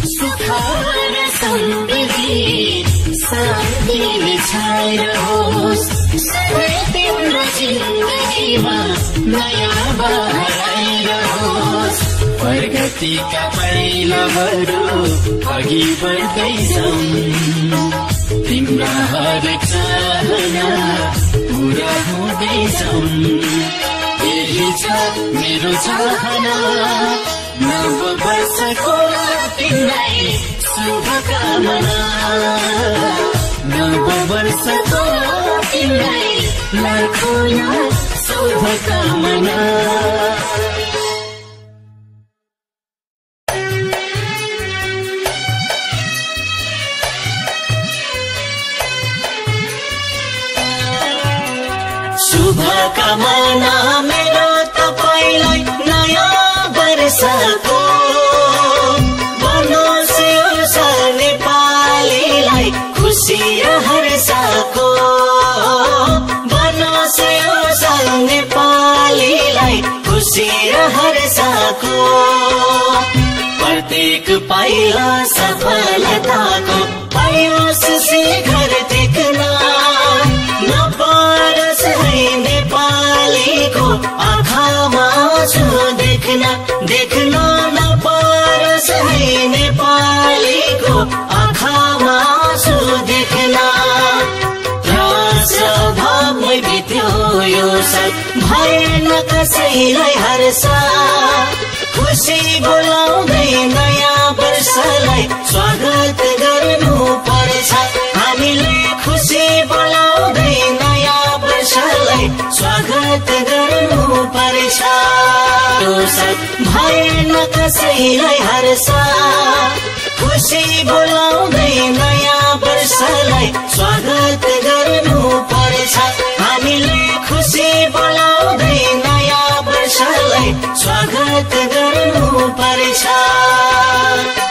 सुख र समृद्धि शान्तिले छाइरहोस् सधैँ तिम्रो जिन्दगीमा नयाँ बहार आइरहोस् प्रगतिका पाइलाहरू अघि बढ्दैछन् तिम्रा हरेक चाहना पूरा हुँदैछन् यही छ मेरो चाहना नव वर्षको तिमीलाई शुभकामना नव वर्षको तिमीलाई लाखौँ शुभकामना शुभकामना मेरो तपाईलाई नयाँ वर्षको बनोस् यो नेपालीलाई खुसी र हर्षको बनोस् यो नेपालीलाई खुसी र हर्षको प्रत्येक पाइला सफलताको पाइयोस् शिखर देख्न नपरोस् है नेपालीको आँखामा आँसु देख्न नपरोस् है नेपालीको आँखामा आँसु देख्न स्वभावमै बित्यो यो साल भएन कसैलाई हर्ष खुसी बोलाउँदै नयाँ वर्षलाई स्वागत गर्नु पर्छ हामीले खुसी बोलाउँदै नयाँ वर्षलाई स्वागत गर्नु पर्छ यो साल भएन कसैलाई हर्ष खुसी बोलाउँदै नयाँ वर्षलाई स्वागत गर्नु पर्छ हामीले खुसी बोलाउँदै नयाँ वर्षलाई स्वागत गर्नु पर्छ